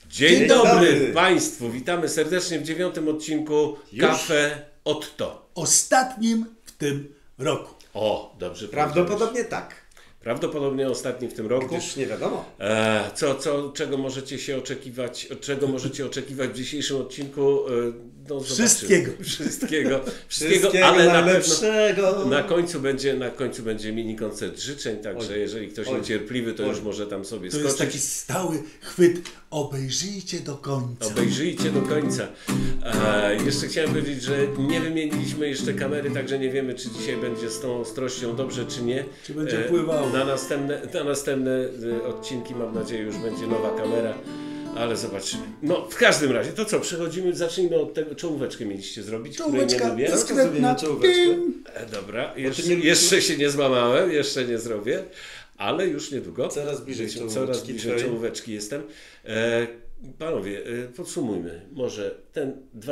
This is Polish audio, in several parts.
Dzień dobry Państwu, witamy serdecznie w 9. odcinku Cafe Otto. Ostatnim w tym roku. O, dobrze. Prawdopodobnie tak. Prawdopodobnie ostatni w tym roku. Gdyż nie wiadomo. Czego możecie się oczekiwać, czego możecie oczekiwać w dzisiejszym odcinku? No, Wszystkiego. Wszystkiego, ale na końcu będzie mini koncert życzeń, także jeżeli ktoś niecierpliwy, to już może tam sobie skoczyć. To jest taki stały chwyt. Obejrzyjcie do końca. Obejrzyjcie do końca. Jeszcze chciałem powiedzieć, że nie wymieniliśmy jeszcze kamery, także nie wiemy, czy dzisiaj będzie z tą ostrością dobrze, czy nie. Czy będzie pływało. Na następne odcinki, mam nadzieję, już będzie nowa kamera, ale zobaczymy. No, w każdym razie, to co, zacznijmy od tego, czołóweczkę mieliście zrobić, której nie lubię. Dyskretna. Dobra, jeszcze się nie złamałem, jeszcze nie zrobię. Ale już niedługo. Coraz bliżej czołóweczki jestem. Panowie, podsumujmy może ten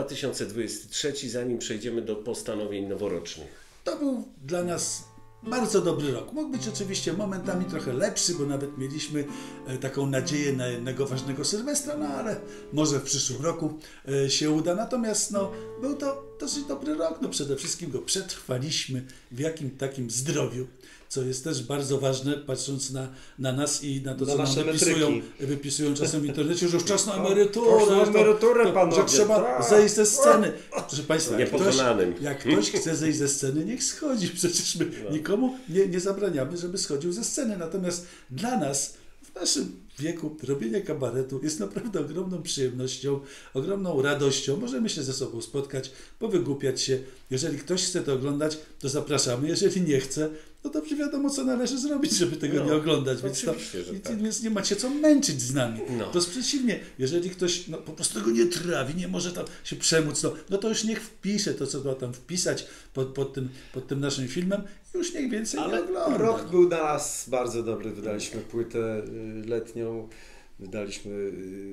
2023, zanim przejdziemy do postanowień noworocznych. To był dla nas bardzo dobry rok. Mógł być oczywiście momentami trochę lepszy, bo nawet mieliśmy taką nadzieję na jednego ważnego Sylwestra, no ale może w przyszłym roku się uda. Natomiast no, był to dosyć dobry rok. No, przede wszystkim go przetrwaliśmy w jakim takim zdrowiu, co jest też bardzo ważne, patrząc na nas i na to, co nam wypisują czasem w internecie, że już czas na emeryturę, panowie, że trzeba zejść ze sceny. Proszę Państwa, jak ktoś chce zejść ze sceny, niech schodzi. Przecież my nikomu nie zabraniamy, żeby schodził ze sceny. Natomiast dla nas, w naszym wieku, robienie kabaretu jest naprawdę ogromną przyjemnością, ogromną radością. Możemy się ze sobą spotkać, powygłupiać się. Jeżeli ktoś chce to oglądać, to zapraszamy. Jeżeli nie chce, no to wiadomo, co należy zrobić, żeby tego nie oglądać. Więc nie macie co męczyć z nami. To jest przeciwnie. Jeżeli ktoś po prostu tego nie trawi, nie może tam się przemóc, no to już niech wpisze to, co ma tam wpisać pod tym naszym filmem. Już niech więcej nie ogląda. Rok był dla nas bardzo dobry. Wydaliśmy płytę letnią, wydaliśmy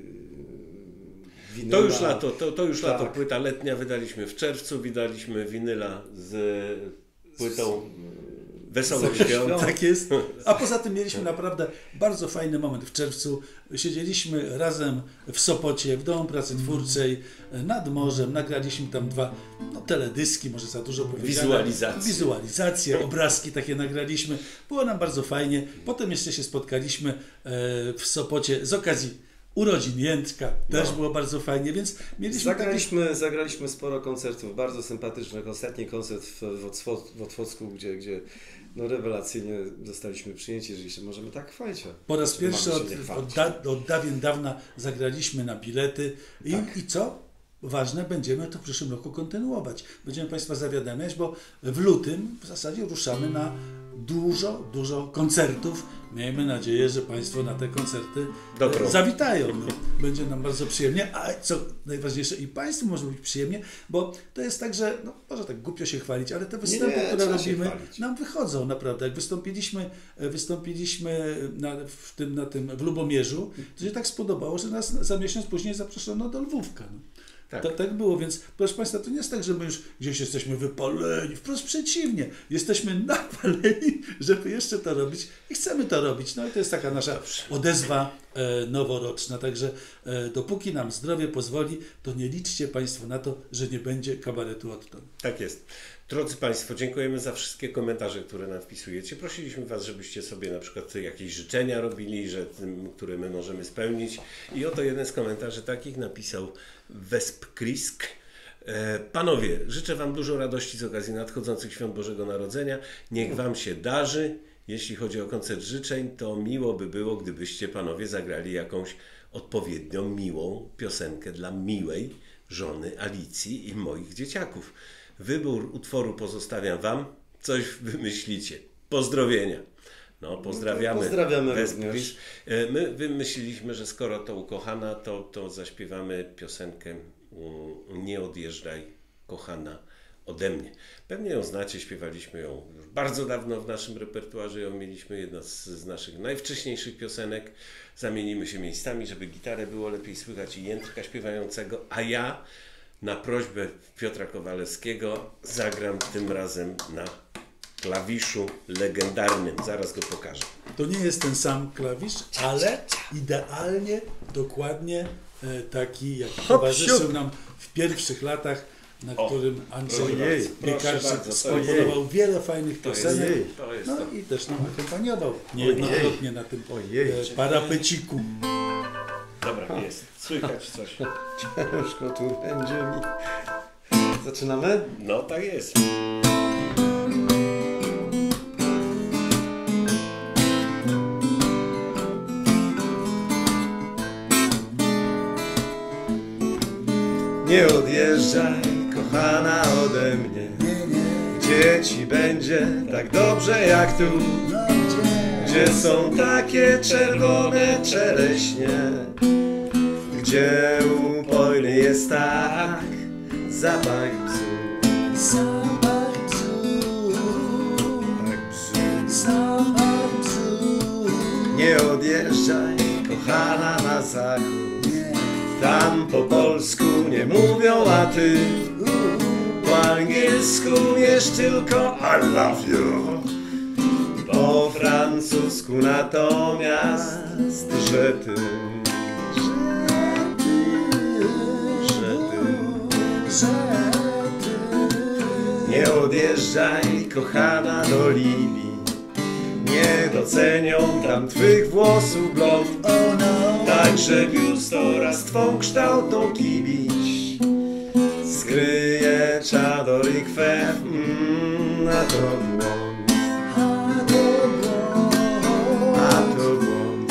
winyla. To już lato, płyta letnia wydaliśmy w czerwcu, wydaliśmy winyla z płytą Wesołych Świąt. Tak jest. A poza tym mieliśmy naprawdę bardzo fajny moment w czerwcu. Siedzieliśmy razem w Sopocie, w Domu Pracy Twórczej, nad morzem. Nagraliśmy tam 2 teledyski, może za dużo powiedziane. Wizualizacje, obrazki takie nagraliśmy. Było nam bardzo fajnie. Potem jeszcze się spotkaliśmy w Sopocie z okazji urodzin Jędrka. Też było bardzo fajnie, więc mieliśmy zagraliśmy sporo koncertów, bardzo sympatycznych. Ostatni koncert w Otwocku, gdzie rewelacyjnie zostaliśmy przyjęci, że się możemy tak chwalić. Po raz pierwszy od dawien dawna zagraliśmy na bilety i co? Ważne, będziemy to w przyszłym roku kontynuować. Będziemy Państwa zawiadamiać, bo w lutym w zasadzie ruszamy na dużo koncertów. Miejmy nadzieję, że Państwo na te koncerty zawitają. Będzie nam bardzo przyjemnie, a co najważniejsze, i Państwu może być przyjemnie, bo to jest tak, że może tak głupio się chwalić, ale te występy, które robimy, nam wychodzą naprawdę. Jak wystąpiliśmy w Lubomierzu, to się tak spodobało, że nas za miesiąc później zaproszono do Lwówka. Tak było, więc proszę Państwa, to nie jest tak, że my już gdzieś jesteśmy wypaleni, wprost przeciwnie, jesteśmy napaleni, żeby jeszcze to robić i chcemy to robić. No i to jest taka nasza odezwa noworoczna, także dopóki nam zdrowie pozwoli, to nie liczcie Państwo na to, że nie będzie kabaretu Otto. Tak jest. Drodzy Państwo, dziękujemy za wszystkie komentarze, które nam wpisujecie. Prosiliśmy Was, żebyście sobie na przykład jakieś życzenia robili, które my możemy spełnić. I oto jeden z komentarzy takich napisał Wespkrisk. Panowie, życzę Wam dużo radości z okazji nadchodzących świąt Bożego Narodzenia. Niech Wam się darzy. Jeśli chodzi o koncert życzeń, to miło by było, gdybyście Panowie zagrali jakąś odpowiednio miłą piosenkę dla miłej żony Alicji i moich dzieciaków. Wybór utworu pozostawiam Wam. Coś wymyślicie. Pozdrowienia. Pozdrawiamy. Pozdrawiamy również. My wymyśliliśmy, że skoro to ukochana, to zaśpiewamy piosenkę Nie odjeżdżaj, kochana, ode mnie. Pewnie ją znacie, śpiewaliśmy ją już bardzo dawno w naszym repertuarze, ją mieliśmy, jedna z naszych najwcześniejszych piosenek. Zamienimy się miejscami, żeby gitarę było lepiej słychać i Jędrka śpiewającego, a ja na prośbę Piotra Kowalewskiego zagram tym razem na klawiszu legendarnym. Zaraz go pokażę. To nie jest ten sam klawisz, ale idealnie, dokładnie taki, jaki towarzyszył nam w pierwszych latach, na którym Andrzej Piekarczyk skomponował wiele fajnych piosenek. No i też nam akompaniował niejednokrotnie na tym parapeciku. Dobra, jest. Słychać coś. Ciężko tu będzie mi. Zaczynamy? No tak jest. Nie odjeżdżaj, kochana, ode mnie. Gdzie ci będzie tak dobrze jak tu? Gdzie są takie czerwone czereśnie? Gdzie upojny jest tak zapach bzu? Nie odjeżdżaj, kochana, na zachód. Tam po polsku nie mówią, a ty po angielsku wiesz tylko I love you. Po francusku natomiast, że ty. Nie odjeżdżaj, kochana, do Libii. Nie docenią tam twych włosów blond. Także biust oraz twą kształtą kibić skryje czador i kwef, a to błąd, a to błąd.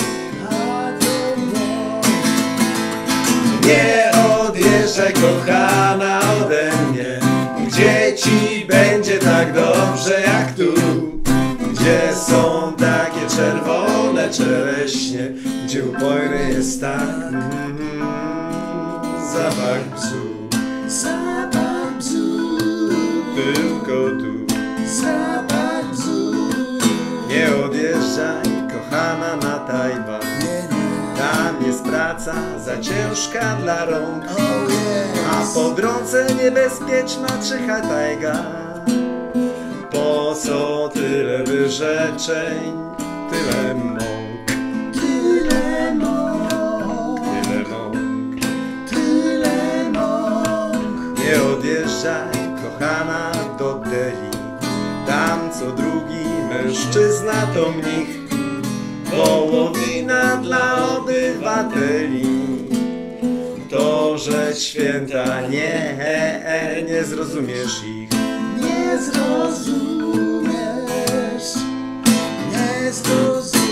Nie odjeżdżaj, kochana, ode mnie. Gdzie ci będzie tak dobrze jak tu? Gdzie są takie czerwone czereśnie? Gdzie upojny jest tak zapach bzu? Tylko tu. Nie odjeżdżaj, kochana, na Tajwan. Tam jest praca za ciężka dla rąk, a po drodze niebezpieczna czyha tajga. Po co tyle wyrzeczeń, tyle mąk? Tyle mąk, tyle mąk, tyle mąk. Nie odjeżdżaj, kochana, do Delhi. Tam co drugi mężczyzna to mnich. Wołowina dla obywateli. To, że święta nie zrozumiesz ich. Nie zrozumiesz, nie zrozumiesz.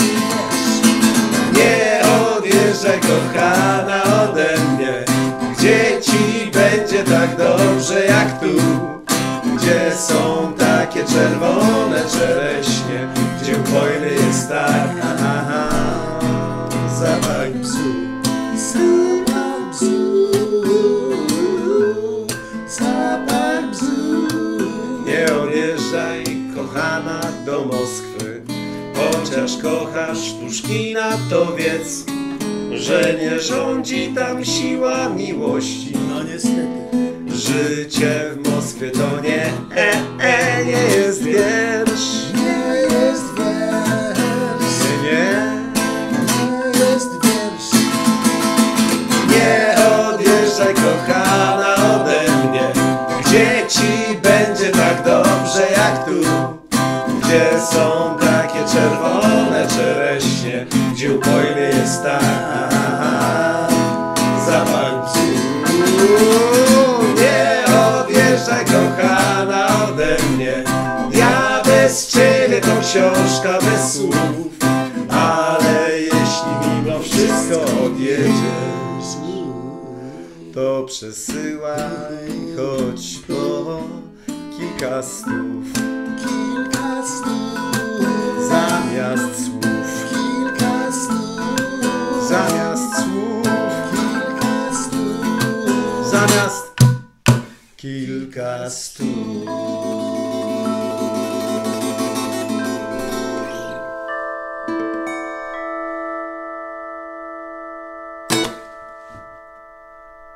Nie odjeżdżaj, kochana, ode mnie. Gdzie ci będzie tak dobrze jak tu? Gdzie są takie czerwone czereśnie? Gdzie upojny jest tak zapach bzu? Zapach bzu, zapach bzu. Nie odjeżdżaj, kochana, do Moskwy. Chociaż kochasz Puszkina, to wiedz, że nie rządzi tam siła miłości. No niestety. Życie w Moskwie to nie jest wiersz. Nie jest wiersz. Nie jest wiersz. Nie odjeżdżaj, kochana, ode mnie. Gdzie ci będzie tak dobrze jak tu? Gdzie są takie czerwone czereśnie? Gdzie upojny jest tak zapach bzu? Nie odjeżdżaj, kochana, ode mnie. Ja bez ciebie to książka bez słów. Ale jeśli mimo wszystko odjedziesz, to przesyłaj choć po kilka stów. Kilka stów. Zamiast słów. Kilka stów. Zamiast słów. Kilka stów. Zamiast kilka stów.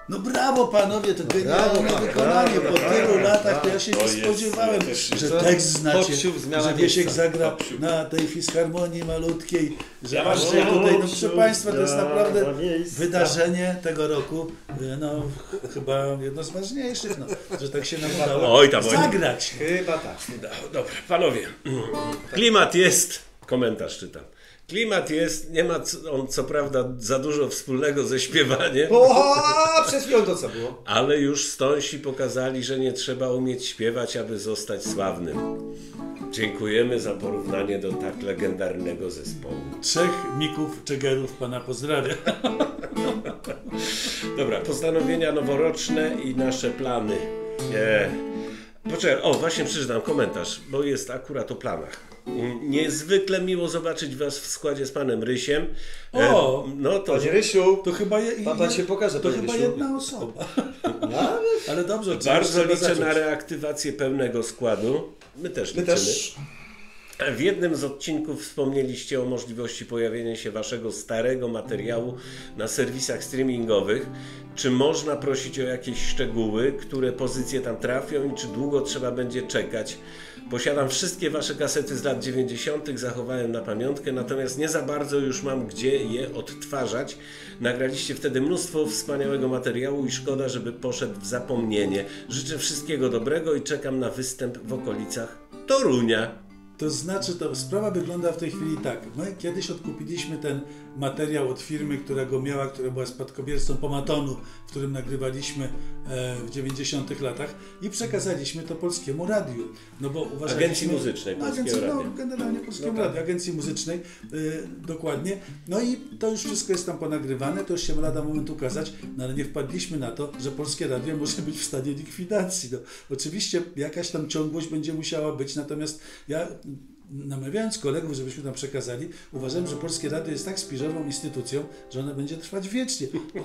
No brawo panowie, to genialne wykonanie. Po tylu latach to ja się nie spodziewałem, że tekst znacie, że Wiesiek zagra na tej fisharmonii malutkiej, że aż tutaj, no proszę Państwa, to jest naprawdę wydarzenie tego roku, no chyba jedno z ważniejszych, no, że tak się nam udało zagrać. Chyba tak. Dobra, panowie, klimat jest, komentarz czytam. Klimat jest, nie ma on co prawda za dużo wspólnego ze śpiewaniem. Przez chwilę to co było? Ale już stąsi pokazali, że nie trzeba umieć śpiewać, aby zostać sławnym. Dziękujemy za porównanie do tak legendarnego zespołu. 3 Mików Czegerów pana pozdrawia. Dobra, postanowienia noworoczne i nasze plany. Poczekaj, właśnie przeczytam komentarz, bo jest akurat o planach. Niezwykle miło zobaczyć was w składzie z panem Rysiem. No to panie Rysiu, to chyba pan się pokaże. To chyba jedna osoba. Ale dobrze. Bardzo liczę na reaktywację pełnego składu. My też liczymy. W jednym z odcinków wspomnieliście o możliwości pojawienia się waszego starego materiału na serwisach streamingowych. Czy można prosić o jakieś szczegóły, które pozycje tam trafią i czy długo trzeba będzie czekać? Posiadam wszystkie wasze kasety z lat 90., zachowałem na pamiątkę, natomiast nie za bardzo już mam gdzie je odtwarzać. Nagraliście wtedy mnóstwo wspaniałego materiału i szkoda, żeby poszedł w zapomnienie. Życzę wszystkiego dobrego i czekam na występ w okolicach Torunia. To znaczy, sprawa wygląda w tej chwili tak. My kiedyś odkupiliśmy ten materiał od firmy, która była spadkobiercą Pomatonu, w którym nagrywaliśmy w 90 latach i przekazaliśmy to Polskiemu Radiu. No bo Agencji Muzycznej Polskiego Radia. No, generalnie Polskiemu Radiu, Agencji Muzycznej, dokładnie. No i to już wszystko jest tam ponagrywane, to już się lada moment ukazać, no ale nie wpadliśmy na to, że Polskie Radio może być w stanie likwidacji. No, oczywiście jakaś tam ciągłość będzie musiała być, natomiast ja namawiając kolegów, żebyśmy tam przekazali, uważam, że Polskie Radio jest tak spiżową instytucją, że ona będzie trwać wiecznie.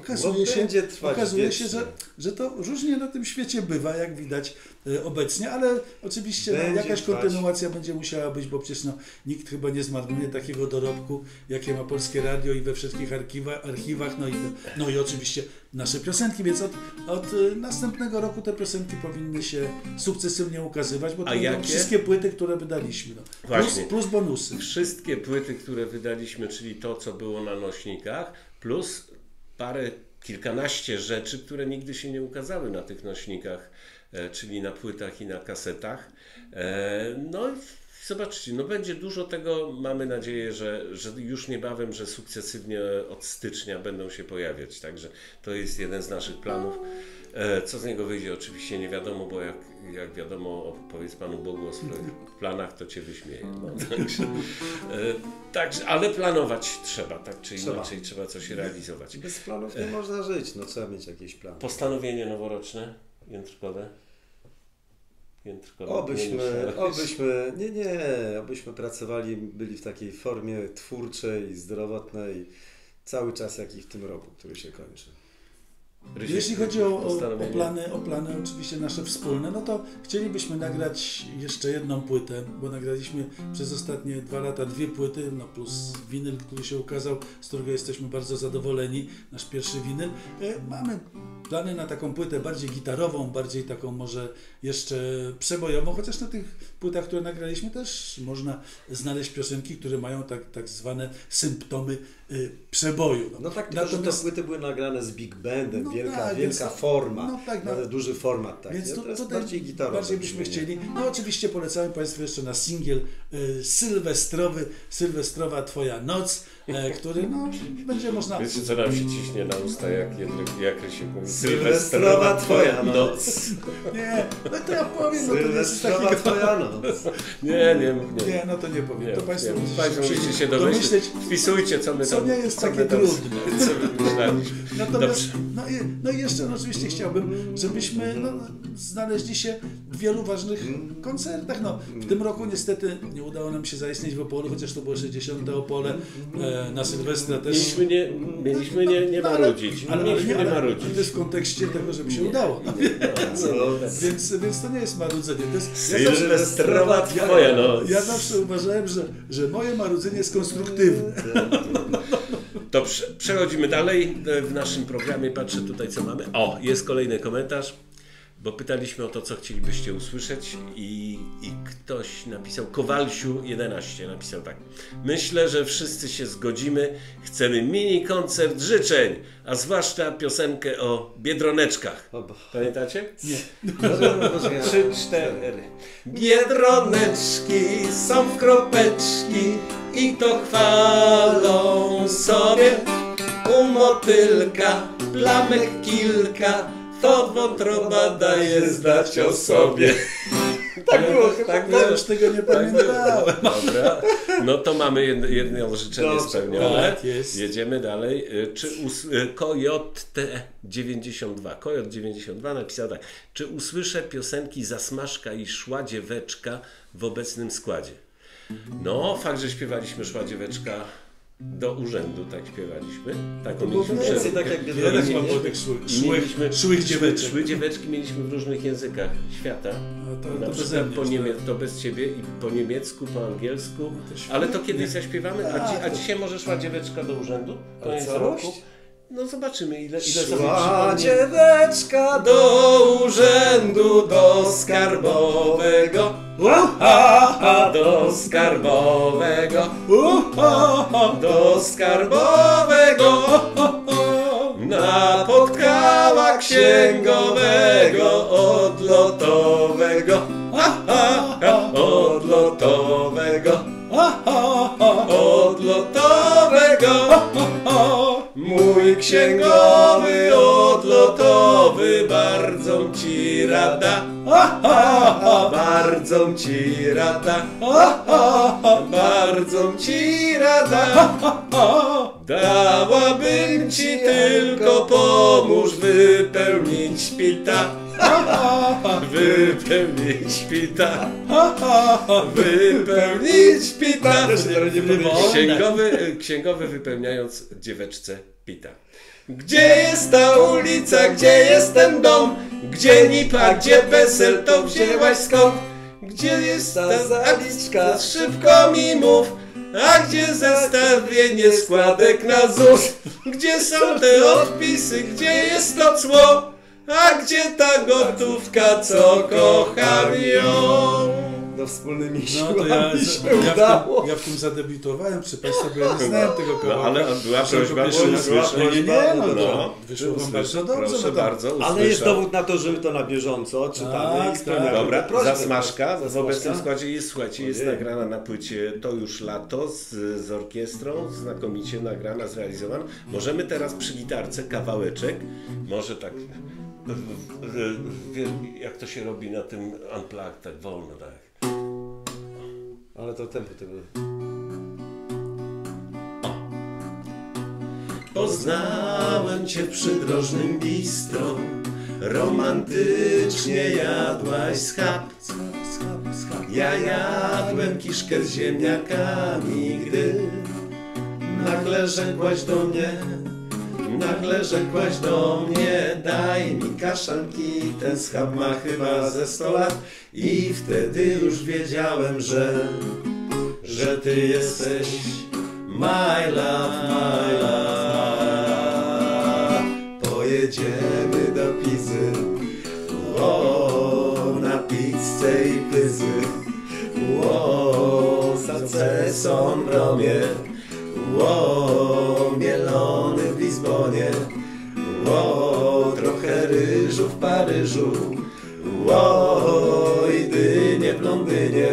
Okazuje się, że to różnie na tym świecie bywa, jak widać obecnie, ale oczywiście jakaś kontynuacja będzie musiała być, bo przecież nikt chyba nie zmarnuje takiego dorobku, jakie ma Polskie Radio i we wszystkich archiwach, no i oczywiście nasze piosenki, więc od następnego roku te piosenki powinny się sukcesywnie ukazywać, bo to będą wszystkie płyty, które wydaliśmy. Plus bonusy. Wszystkie płyty, które wydaliśmy, czyli to, co było na nośnikach, plus kilkanaście rzeczy, które nigdy się nie ukazały na tych nośnikach, czyli na płytach i na kasetach. No i zobaczcie, będzie dużo tego. Mamy nadzieję, że już niebawem, że sukcesywnie od stycznia będą się pojawiać. Także to jest jeden z naszych planów. Co z niego wyjdzie, oczywiście nie wiadomo, bo jak wiadomo, powiedz Panu Bogu o swoich planach, to Cię wyśmieje. Także, ale planować trzeba, tak czy inaczej, trzeba coś realizować. Bez planów nie można żyć, trzeba mieć jakieś plany. Postanowienie noworoczne, jędrkowe. Obyśmy pracowali, byli w takiej formie twórczej, zdrowotnej cały czas, jak i w tym roku, który się kończy. Jeśli chodzi o plany oczywiście nasze wspólne, no to chcielibyśmy nagrać jeszcze jedną płytę, bo nagraliśmy przez ostatnie 2 lata 2 płyty, plus winyl, który się ukazał, z którego jesteśmy bardzo zadowoleni, nasz pierwszy winyl. Mamy plany na taką płytę bardziej gitarową, bardziej taką może jeszcze przebojową, chociaż na tych płytach, które nagraliśmy, też można znaleźć piosenki, które mają tak zwane symptomy przeboju. Natomiast te płyty były nagrane z big bandem, wielka forma, duży format. Tak, więc to jest bardziej gitarowe. Bardziej byśmy chcieli. Oczywiście polecamy Państwu jeszcze na singiel sylwestrowa Twoja noc, który będzie można... Wiecie, co nam się ciśnie na usta, jak Rysiek mówi? Sylwestrowa Twoja noc. Nie, to ja powiem, to jest Sylwestrowa Twoja noc. Nie, to nie powiem. To Państwo musicie się domyśleć. Wpisujcie, co my tam... Co nie jest takie trudne. Co wymyślaliśmy. Natomiast, i jeszcze oczywiście chciałbym, żebyśmy znaleźli się w wielu ważnych koncertach. W tym roku niestety nie udało nam się zaistnieć w Opolu, chociaż to było 60. Opole. Na Sylwestra też... Mieliśmy nie marudzić. Ale to jest w kontekście tego, żeby się udało. Więc to nie jest marudzenie. Sylwestrowa Twoja noc. Ja zawsze uważałem, że moje marudzenie jest konstruktywne. Dobrze, przechodzimy dalej w naszym programie. Patrzę tutaj, co mamy. O, jest kolejny komentarz, bo pytaliśmy o to, co chcielibyście usłyszeć i ktoś napisał, Kowalsiu11 napisał tak. Myślę, że wszyscy się zgodzimy. Chcemy mini koncert życzeń, a zwłaszcza piosenkę o biedroneczkach. Pamiętacie? Nie. 3, 4. Biedroneczki są w kropeczki i to chwalą sobie. U motylka plamek kilka, to wątroba daje znać o sobie. Tak było, tak było. Ja już tego nie pamiętałem. Dobra, no to mamy jedno życzenie spełnione. Tak, jest. Jedziemy dalej. Czy Kojot92 napisał tak. Czy usłyszę piosenki Zasmażka i Szła dzieweczka w obecnym składzie? No, fakt, że śpiewaliśmy Szła dzieweczka do urzędu, tak śpiewaliśmy. Taką mieliśmy więcej, tak jak szłych dzieweczek. Szły dzieweczki mieliśmy w różnych językach świata. No to beze mnie. To bez ciebie i po niemiecku, po angielsku. Ale to kiedyś zaśpiewamy. A dzisiaj może Szła dzieweczka do urzędu? Koniec roku. No zobaczymy, ile Szła dzieweczka do urzędu, do skarbowego. Do skarbowego. Do skarbowego. Napotkała księgowego odlotowego. Odlotowego. Odlotowego. Mój księgowy odlotowy, bardzo ci rada. Bardzo ci rada. Bardzo ci rada. Dałabym ci tylko pomóż wypełnić pita. Wypełnić pita. Wypełnić pita. Księgowy wypełniając dzieweczce pita. Gdzie jest ta ulica, gdzie jest ten dom? Gdzie nipa, gdzie PESEL, to wzięłaś skąd? Gdzie jest ta zaliczka, szybko mi mów. A gdzie zestawienie składek na ZUS? Gdzie są te odpisy, gdzie jest to cło? A gdzie ta gotówka, co kocham ją? No wspólnymi siłami ja w tym zadebiutowałem, przy Państwa, bo ja nie znałem tego kawałka. No, ale była prośba, wyszło Wam bardzo dobrze. Proszę bardzo, ale jest dowód na to, że my to na bieżąco czytamy i spełniamy. Dobra, Zasmażka w obecnym składzie jest, słuchajcie, jest nagrana na płycie To już lato z orkiestrą, znakomicie nagrana, zrealizowana. Możemy teraz przy gitarce kawałeczek, może tak, jak to się robi na tym unplugged, tak wolno, tak. Ale to tempo tego. Poznałem cię w przydrożnym bistro, romantycznie jadłaś schab. Ja jadłem kiszkę z ziemniakami, gdy nagle rzekłaś do mnie, daj mi kaszanki, ten schab ma chyba ze 100 lat. I wtedy już wiedziałem, że ty jesteś my love, my love. Pojedziemy do Pizy, na pizzę i pyzy, Saceson w Romie, mielony w Lizbonie, trochę ryżu w Paryżu, i dynie w Londynie,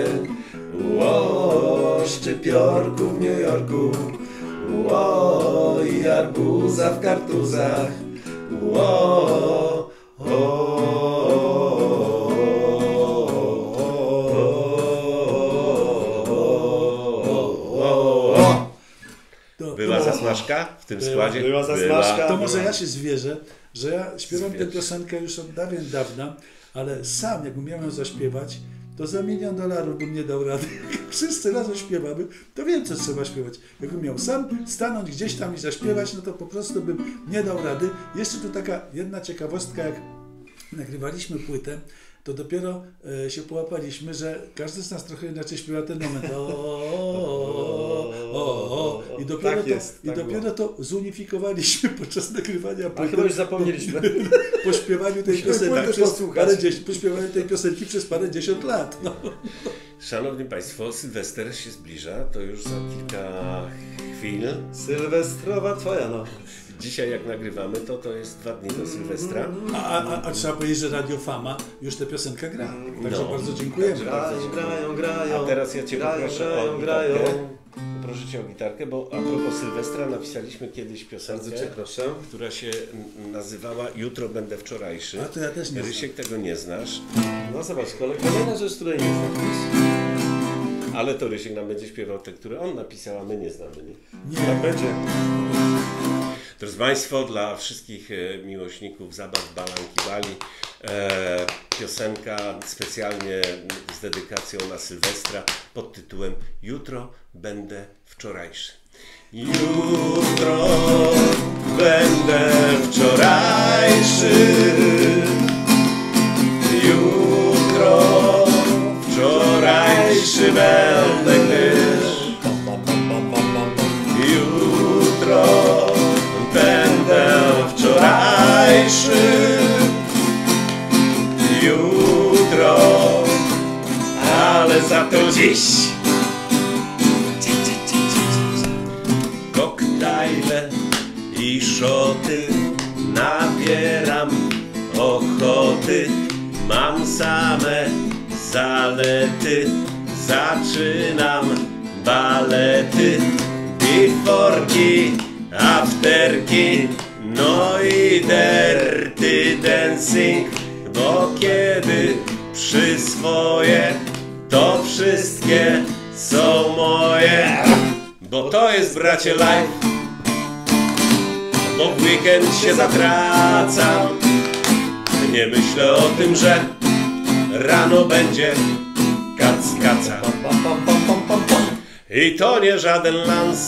szczypiorku w New Yorku, i arbuza w kartuzach, Była Zasmażka w tym składzie? Była Zasmażka. To może ja się zwierzę, że ja śpiewam tę piosenkę już od dawna, ale sam jakbym miał ją zaśpiewać, to za $1 000 000 bym nie dał rady. Jak wszyscy razem śpiewamy, to wiem, co trzeba śpiewać. Jakbym miał sam stanąć gdzieś tam i zaśpiewać, no to po prostu bym nie dał rady. Jeszcze tu taka jedna ciekawostka, jak nagrywaliśmy płytę, to dopiero się połapaliśmy, że każdy z nas trochę inaczej śpiewa ten moment. I dopiero, tak jest, i dopiero to zunifikowaliśmy podczas nagrywania. A chyba już zapomnieliśmy. Po śpiewaniu tej piosenki przez parędziesiąt lat. No. Szanowni Państwo, Sylwester się zbliża, to już za kilka chwil. Sylwestrowa twoja noc. Dzisiaj jak nagrywamy, to jest 2 dni do Sylwestra. A trzeba powiedzieć, że Radio Fama już tę piosenkę gra. Także bardzo dziękujemy. Grają. A teraz ja Cię poproszę o gitarkę. Proszę Cię o gitarkę, bo a propos Sylwestra napisaliśmy kiedyś piosenkę, która się nazywała Jutro będę wczorajszy. A to ja też nie Rysiek tego nie znasz. No zobacz, kolejna rzecz, której nie znasz. Ale to Rysiek nam będzie śpiewał te, które on napisał, a my nie znamy. Nie? Tak będzie. Drodzy Państwo, dla wszystkich miłośników zabaw Balanki Bali piosenka specjalnie z dedykacją na Sylwestra pod tytułem Jutro będę wczorajszy. Jutro będę wczorajszy. Jutro wczorajszy będę, gdyż jutro będę wczorajszy. Jutro, ale za to dziś koktajle i szoty nabieram ochoty. Mam same zalety, zaczynam balety, biforki, afterki, no i dirty dancing, bo kiedy przyswoję, to wszystkie są moje, bo to jest, bracie, life, bo w weekend się zatracam, nie myślę o tym, że rano będzie kac-kaca. I to nie żaden lans,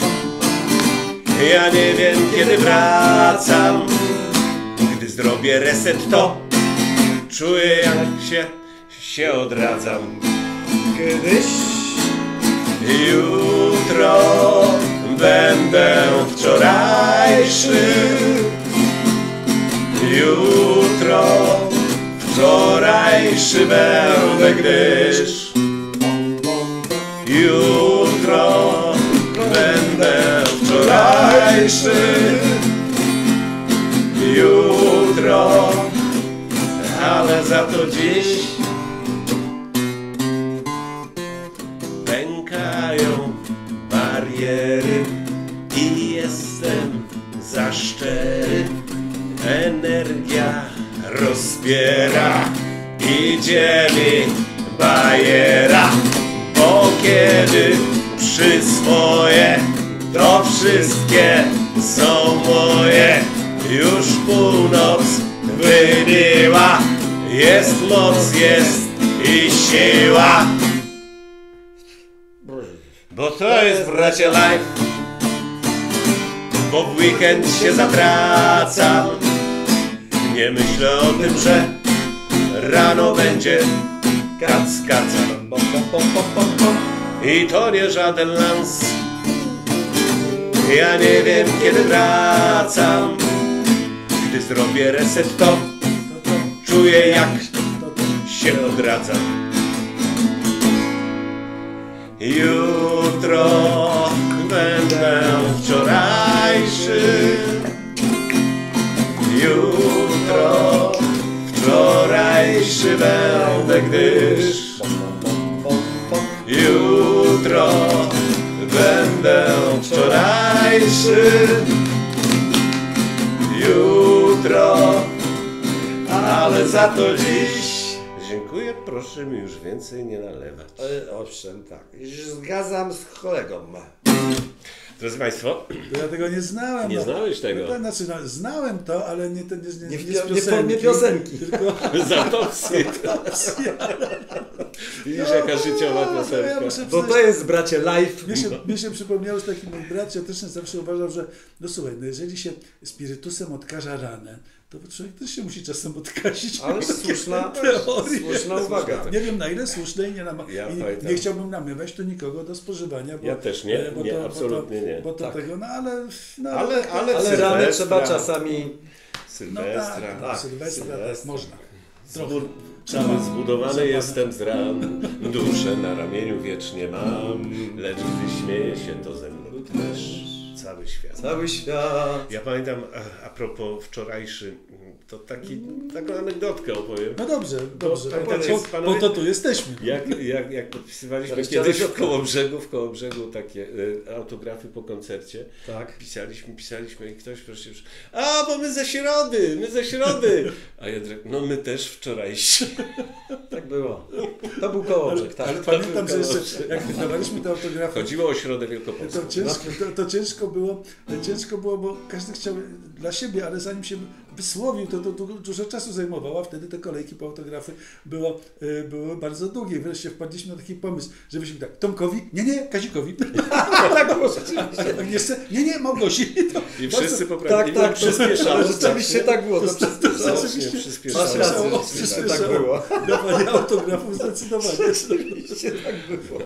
ja nie wiem kiedy wracam. Gdy zrobię reset, to czuję jak się odradzam. Kiedyś jutro będę wczorajszy. Jutro wczorajszy będę, gdyż jutro będę wczorajszy. Jutro, ale za to dziś pękają bariery i jestem za szczery. Energia rozbiera, idzie mi bajera, bo kiedy przyswoję, to wszystkie są moje. Już północ wybiła, jest moc, jest i siła, bo to jest, bracie, life, bo w weekend się zatracam. Nie myślę o tym, że rano będzie kac-kaca. I to nie żaden lans, ja nie wiem kiedy wracam. Gdy zrobię reset, to czuję jak się odradzam. Jutro będę wczorajszy. Jutro wczorajszy będę, gdyż jutro będę wczorajszy. Jutro, ale za to dziś. Dziękuję, proszę mi już więcej nie nalewać. Owszem, tak. Zgadzam z kolegą. Drodzy Państwo, ja tego nie znałem. Nie znałeś tego? No, znaczy, no, znałem to, ale nie w formie piosenki. Tylko z autopsji. Widzisz, jaka życiowa piosenka. Ja bo to jest, bracie, live. Mnie się przypomniało, że taki mój brat cioteczny zawsze uważał, że no słuchaj, no jeżeli się spirytusem odkaża ranę, to człowiek też się musi czasem odkazić. Ale słuszna uwaga. Nie wiem na ile słuszne i nie chciałbym namawiać tu nikogo do spożywania. Bo, ja też nie, absolutnie nie. Bo to tak. tego, ale rany trzeba czasami... Sylwestra tak można. Zbudowany jestem z ran, duszę na ramieniu wiecznie mam, lecz gdy śmieje się, to ze mną też cały świat. Cały świat. Ja pamiętam, a propos wczorajszy, to taką anegdotkę opowiem. No dobrze, Panowie, bo to tu jesteśmy. Jak podpisywaliśmy kiedyś w Kołobrzegu takie autografy po koncercie, tak. pisaliśmy i ktoś proszę, bo my ze Środy! A Jędrek, no my też wczorajsi. Tak było. To był Kołobrzeg, tak. Ale pamiętam, że jeszcze jak wydawaliśmy te autografy... Chodziło o Środę Wielkopolską. To ciężko było, bo każdy chciał dla siebie, ale zanim się wysłowił, to dużo czasu zajmowało, a wtedy te kolejki po autografy były bardzo długie. I wreszcie wpadliśmy na taki pomysł, żebyśmy tak, Tomkowi, nie, Kazikowi. Tak było rzeczywiście. Nie, Małgosi. I wszyscy poprawili. Tak, przyspieszało. Rzeczywiście tak było. To przyspieszało. Tak było. Dawanie autografów zdecydowanie. Rzeczywiście tak było.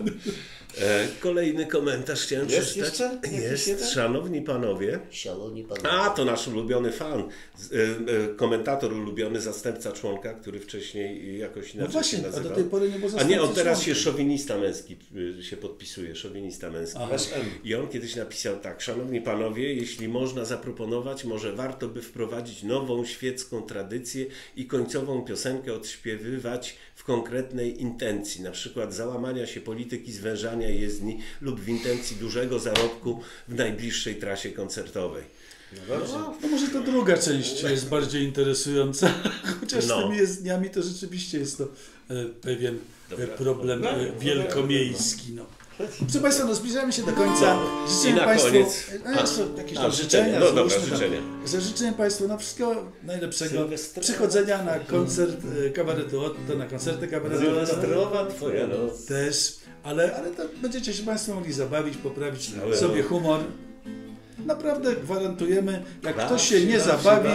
Kolejny komentarz chciałem przeczytać. Jest. Szanowni panowie. A, to nasz ulubiony fan. Komentator ulubiony, zastępca członka, który wcześniej jakoś inaczej się nazywał. A do tej pory nie było A nie, on teraz się szowinista męski się podpisuje. Szowinista męski. I on kiedyś napisał tak. Szanowni panowie, jeśli można zaproponować, może warto by wprowadzić nową świecką tradycję i końcową piosenkę odśpiewywać w konkretnej intencji. Na przykład załamania się polityki, zwężania jezdni lub w intencji dużego zarobku w najbliższej trasie koncertowej. No może to druga część jest bardziej interesująca, chociaż z tymi jezdniami to rzeczywiście jest to pewien problem wielkomiejski. Proszę Państwa, zbliżamy się do końca. Życzymy Państwu jakieś życzenia. Życzę Państwu wszystkiego najlepszego. Przychodzenia na koncert kabaretu Otto, na koncerty kabaretu Sylwestrowa twoja noc. Też, ale to będziecie się Państwo mogli zabawić, poprawić sobie humor. Naprawdę gwarantujemy, jak ktoś się nie zabawi,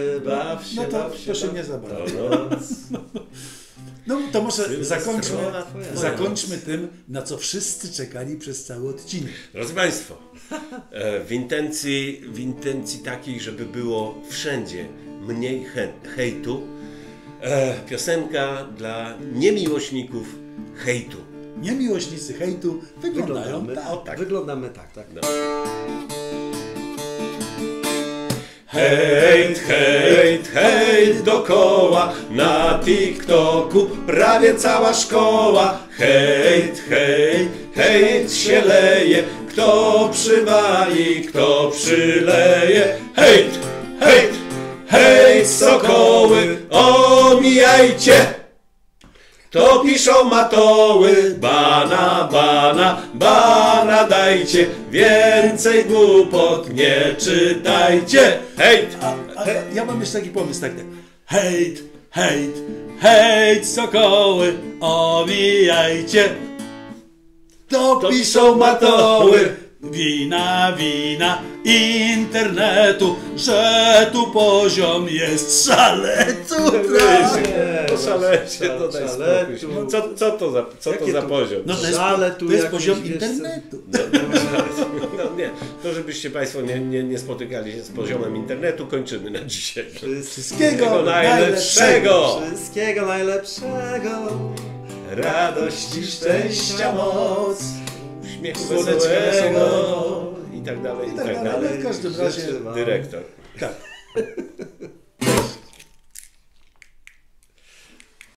to się nie zabawi. No to może zakończmy tym, na co wszyscy czekali przez cały odcinek. Drodzy Państwo, w intencji takiej, żeby było wszędzie mniej hejtu, piosenka dla niemiłośników hejtu. Niemiłośnicy hejtu wyglądają tak. Wyglądamy tak. No. Hejt dokoła, na TikToku prawie cała szkoła. Hejt się leje, kto przywali, kto przyleje. Hejt, sokoły, omijajcie. To piszą matoły, bana dajcie, więcej głupot nie czytajcie. Hejt! Ja mam jeszcze taki pomysł, tak. Hejt, sokoły, omijajcie. To piszą matoły, wina internetu, że tu poziom jest szalecu. Co to za poziom? No to jest poziom internetu. Nie, to żebyście Państwo nie spotykali się z poziomem internetu, kończymy na dzisiaj. Wszystkiego najlepszego! Wszystkiego najlepszego! Radości, szczęścia, moc, śmiechu wesołego i tak dalej. W każdym razie dyrektor. Tak.